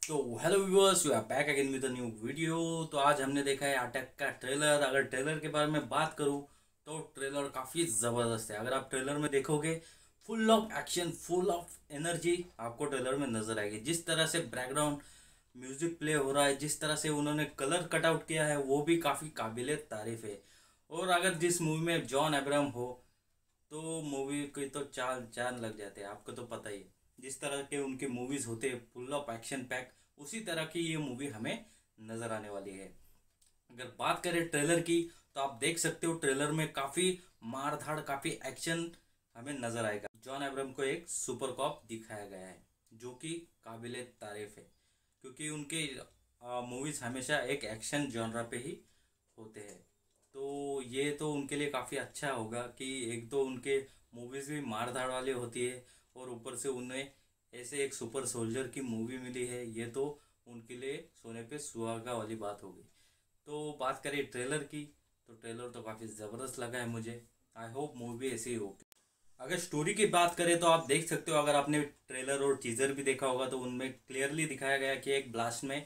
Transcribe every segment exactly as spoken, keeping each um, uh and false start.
तो hello viewers, you are back again with a new video. तो आज हमने देखा है अटैक का ट्रेलर। अगर ट्रेलर के बारे में बात करूं तो ट्रेलर काफ़ी ज़बरदस्त है। अगर आप ट्रेलर में देखोगे, full of action, full of energy आपको ट्रेलर में नज़र आएगी। जिस तरह से बैकग्राउंड म्यूजिक प्ले हो रहा है, जिस तरह से उन्होंने कलर कट आउट किया है, वो भी काफ़ी काबिल तारीफ है। और अगर जिस मूवी में जॉन अब्राहम हो तो मूवी की तो चार चांद लग जाते हैं। आपको तो पता ही है, जिस तरह के उनके मूवीज होते हैं फुल ऑफ एक्शन पैक, उसी तरह की ये मूवी हमें नजर आने वाली है। अगर बात करें ट्रेलर की, तो आप देख सकते हो ट्रेलर में काफी मार धाड़, काफी एक्शन हमें नजर आएगा। जॉन अब्राहम को एक सुपर कॉप दिखाया गया है, जो कि काबिले तारीफ है, क्योंकि उनके मूवीज हमेशा एक एक्शन जॉनरा पे ही होते हैं। तो ये तो उनके लिए काफ़ी अच्छा होगा कि एक तो उनके मूवीज़ भी मार धाड़ वाली होती है, और ऊपर से उन्हें ऐसे एक सुपर सोल्जर की मूवी मिली है। ये तो उनके लिए सोने पे सुहागा वाली बात होगी। तो बात करें ट्रेलर की, तो ट्रेलर तो काफ़ी ज़बरदस्त लगा है मुझे। आई होप मूवी ऐसी ही होगी। अगर स्टोरी की बात करें तो आप देख सकते हो, अगर आपने ट्रेलर और टीजर भी देखा होगा तो उनमें क्लियरली दिखाया गया कि एक ब्लास्ट में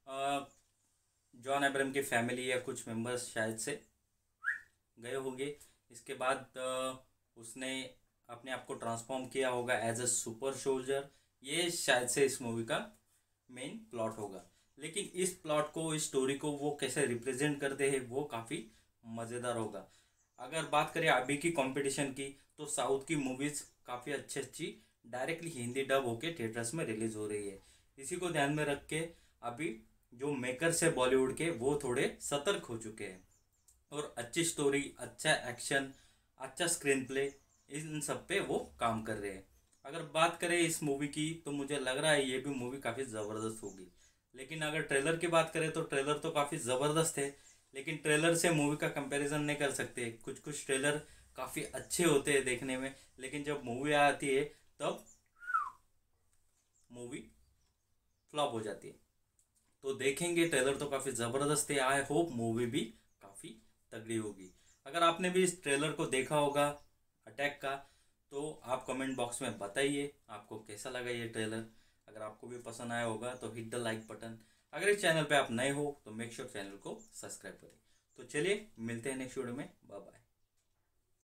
जॉन अब्राहम की फैमिली या कुछ मेंबर्स शायद से गए होंगे। इसके बाद अ, उसने अपने आप को ट्रांसफॉर्म किया होगा एज अ सुपर सोल्जर। ये शायद से इस मूवी का मेन प्लॉट होगा। लेकिन इस प्लॉट को, इस स्टोरी को वो कैसे रिप्रेजेंट करते हैं, वो काफ़ी मज़ेदार होगा। अगर बात करें अभी की कंपटीशन की, तो साउथ की मूवीज़ काफ़ी अच्छी अच्छी डायरेक्टली हिंदी डब होके थिएटर्स में रिलीज हो रही है। इसी को ध्यान में रख के अभी जो मेकर्स है बॉलीवुड के, वो थोड़े सतर्क हो चुके हैं, और अच्छी स्टोरी, अच्छा एक्शन, अच्छा स्क्रीन प्ले, इन सब पे वो काम कर रहे हैं। अगर बात करें इस मूवी की, तो मुझे लग रहा है ये भी मूवी काफ़ी ज़बरदस्त होगी। लेकिन अगर ट्रेलर की बात करें तो ट्रेलर तो काफ़ी ज़बरदस्त है, लेकिन ट्रेलर से मूवी का कंपैरिजन नहीं कर सकते। कुछ कुछ ट्रेलर काफ़ी अच्छे होते हैं देखने में, लेकिन जब मूवी आती है तब मूवी फ्लॉप हो जाती है। तो देखेंगे, ट्रेलर तो काफ़ी ज़बरदस्त है। आई होप मूवी भी काफ़ी तगड़ी होगी। अगर आपने भी इस ट्रेलर को देखा होगा अटैक का, तो आप कमेंट बॉक्स में बताइए आपको कैसा लगा ये ट्रेलर। अगर आपको भी पसंद आया होगा तो हिट द लाइक बटन। अगर इस चैनल पे आप नए हो तो मेक श्योर चैनल को सब्सक्राइब करें। तो चलिए, मिलते हैं नेक्स्ट वीडियो में। Bye bye.